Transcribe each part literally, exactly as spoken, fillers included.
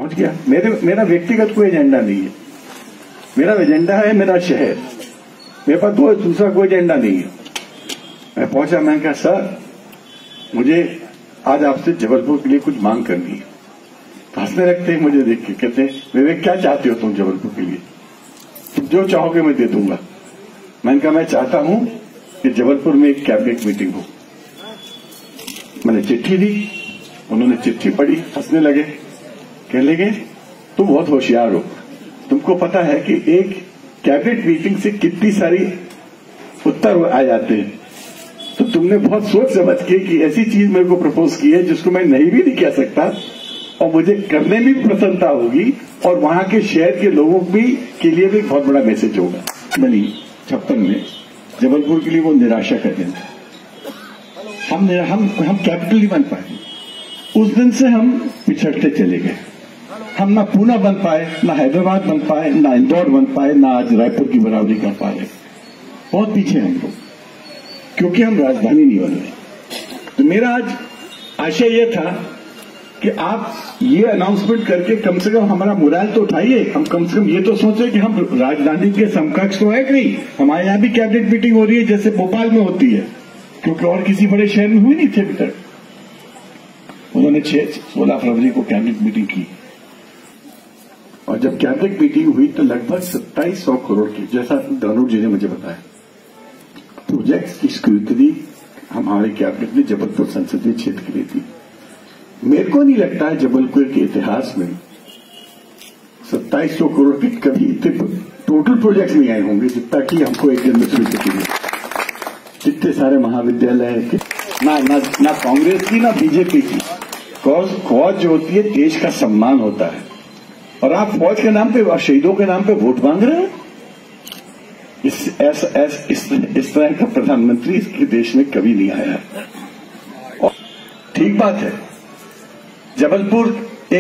समझ गया? मेरे मेरा व्यक्तिगत कोई एजेंडा नहीं है। मेरा एजेंडा है मेरा शहर। मेरे पास दो दूसरा कोई एजेंडा नहीं है। मैं पहुंचा, मैंने कहा सर मुझे आज आपसे जबलपुर के लिए कुछ मांग करनी है। हंसने लगते हैं मुझे देख के, कहते हैं विवेक क्या चाहते हो तुम जबलपुर के लिए? तुम जो चाहोगे मैं दे दूंगा। मैंने कहा मैं चाहता हूं कि जबलपुर में एक कैबिनेट मीटिंग हो। मैंने चिट्ठी दी, उन्होंने चिट्ठी पढ़ी, हंसने लगे, कहने लगे तुम बहुत होशियार हो, तुमको पता है कि एक कैबिनेट मीटिंग से कितनी सारी उत्तर आ जाते हैं, तो तुमने बहुत सोच समझ के कि ऐसी चीज मेरे को प्रपोज की है जिसको मैं नहीं भी नहीं कह सकता और मुझे करने में भी प्रसन्नता होगी और वहां के शहर के लोगों भी के लिए भी बहुत बड़ा मैसेज होगा। बनी छप्पन में जबलपुर के लिए वो निराशा का दिन था। हम हम हम कैपिटल नहीं बन पाए। उस दिन से हम पिछड़ते चले गए। हम ना पूना बन पाए, ना हैदराबाद बन पाए, ना इंदौर बन पाए, ना आज रायपुर की बराबरी कर पा रहे। बहुत पीछे हम लोग, क्योंकि हम राजधानी नहीं बन रहे। तो मेरा आज आशय यह था कि आप ये अनाउंसमेंट करके कम से कम हमारा मोराल तो उठाइए। हम कम से कम ये तो सोचे कि हम राजधानी के समकक्ष तो है कि नहीं। हमारे यहां भी कैबिनेट मीटिंग हो रही है जैसे भोपाल में होती है, क्योंकि और किसी बड़े शहर में हुई नहीं थे अभी तक। उन्होंने छह सोलह फरवरी को कैबिनेट मीटिंग की और जब कैबिनेट मीटिंग हुई तो लगभग सत्ताईस सौ करोड़ की, जैसा धनुष जी ने मुझे बताया, प्रोजेक्ट्स की स्क्रूटनी हमारे कैबिनेट में जबलपुर संसदीय क्षेत्र के लिए थी। मेरे को नहीं लगता है जबलपुर के इतिहास में सत्ताईस सौ करोड़ के कभी इतने टोटल प्रोजेक्ट्स नहीं आए होंगे जितना कि हमको एक दिन में स्वीकृति मिली। कितने सारे महाविद्यालय हैं, ना ना ना कांग्रेस की ना बीजेपी की। कॉज फौज जो होती है देश का सम्मान होता है, और आप फौज के नाम पे और शहीदों के नाम पे वोट मांग रहे हैं। इस ऐसा ऐस, इस, इस तरह का प्रधानमंत्री इसके देश में कभी नहीं आया। और ठीक बात है, जबलपुर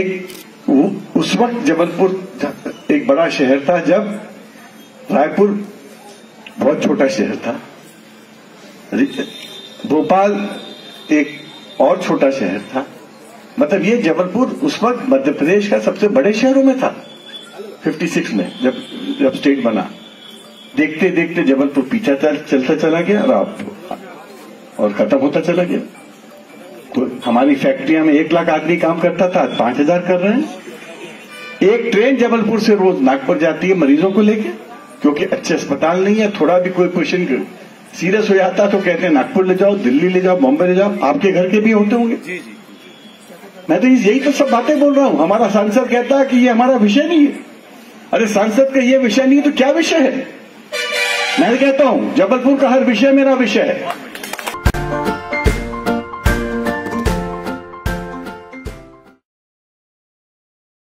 एक उस वक्त जबलपुर एक बड़ा शहर था जब रायपुर बहुत छोटा शहर था। भोपाल एक और छोटा शहर था। मतलब ये जबलपुर उस वक्त मध्य प्रदेश का सबसे बड़े शहरों में था। छप्पन में जब जब स्टेट बना, देखते देखते जबलपुर पीछा चल, चलता चला गया और आप और खत्म होता चला गया। तो हमारी फैक्ट्रियां में एक लाख आदमी काम करता था, आज पांच हजार कर रहे हैं। एक ट्रेन जबलपुर से रोज नागपुर जाती है मरीजों को लेके, क्योंकि अच्छे अस्पताल नहीं है। थोड़ा भी कोई पेशेंट सीरियस हो जाता तो कहते हैं नागपुर ले जाओ, दिल्ली ले जाओ, बॉम्बे ले जाओ। आपके घर के भी होते होंगे। जी जी। मैं तो यही तो सब बातें बोल रहा हूं। हमारा सांसद कहता है कि ये हमारा विषय नहीं है। अरे सांसद का ये विषय नहीं है तो क्या विषय है? मैं कहता हूं जबलपुर का हर विषय मेरा विषय है।